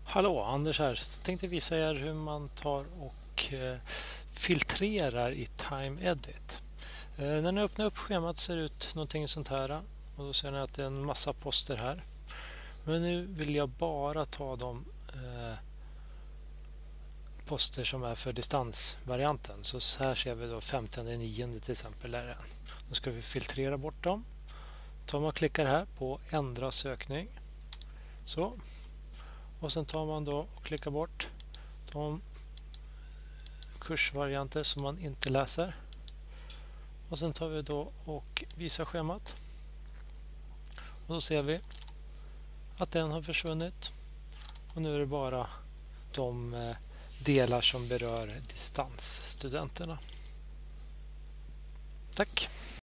Hallå, Anders här. Jag tänkte visa er hur man tar och filtrerar i Time Edit. När ni öppnar upp schemat ser det ut någonting sånt här och då ser ni att det är en massa poster här. Men nu vill jag bara ta de poster som är för distansvarianten. Så här ser vi då 15/9 till exempel. Då ska vi filtrera bort dem. Tar man klickar här på ändra sökning. Så. Och sen tar man då och klickar bort de kursvarianter som man inte läser. Och sen tar vi då och visar schemat. Och då ser vi att den har försvunnit. Och nu är det bara de delar som berör distansstudenterna. Tack!